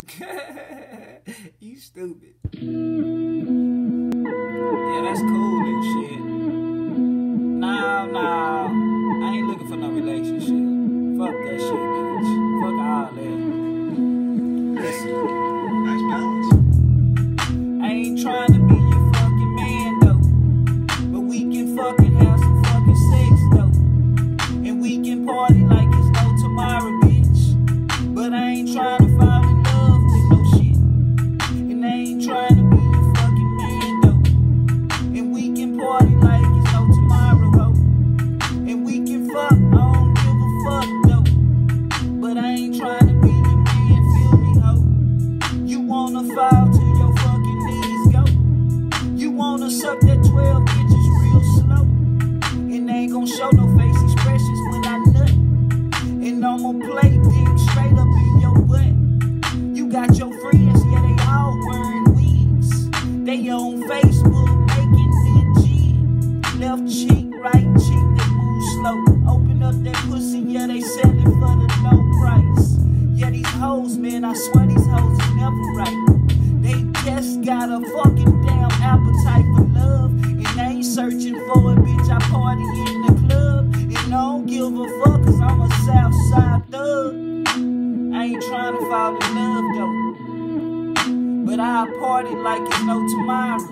You stupid. Yeah, that's cool and shit. Nah. I ain't looking for no relationship. Fuck that shit, bitch. Fuck all that. Listen. Nice balance. I ain't trying to be your fucking man, though. But we can fucking have some fucking sex, though. And we can party like it's no tomorrow, bitch. But I ain't trying to fall in love with no shit. And I ain't trying to be your fucking man, though. And we can party like it's no tomorrow, ho. And we can fuck, I don't give a fuck, though. But I ain't trying to be your man, feel me, ho. You wanna fall to your fucking knees, go. You wanna suck that 12 inches real slow. And they ain't gon' show no face expressions when I nut. And I'ma play dick straight up in your butt. You got your friends, yeah, they all wearing wigs. They on Facebook making it jig. Left cheek, right cheek, they move slow. Open up that pussy, yeah, they sell it for the low price. Yeah, these hoes, man, I swear these hoes are never right. They just got a fucking damn appetite for love. And they ain't searching for it, bitch, I party in the club. And I don't give a fuck, cause I'm a Southside thug. I ain't trying to fall in love, though. But I party like it's no tomorrow.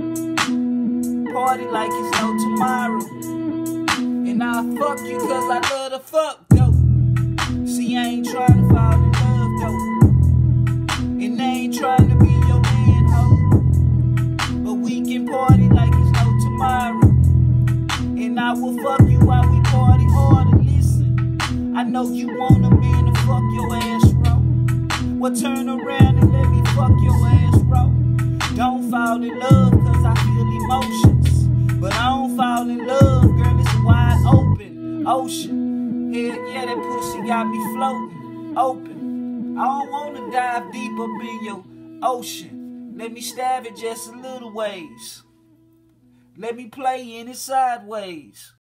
Party like it's no tomorrow. And I fuck you cause I love to fuck, though. See, I ain't trying to fall in love, though. And I ain't trying to be your man, ho. But we can party like it's no tomorrow. And I will fuck you while we party harder. Listen, I know you want a man to fuck your ass, bro. Well, turn around and let me fuck your ass, bro. Don't fall in love cause I feel emotions. But I don't fall in love, girl, it's wide open ocean. Yeah, that pussy got me floating, open. I don't wanna dive deep up in your ocean. Let me stab it just a little ways. Let me play in it sideways.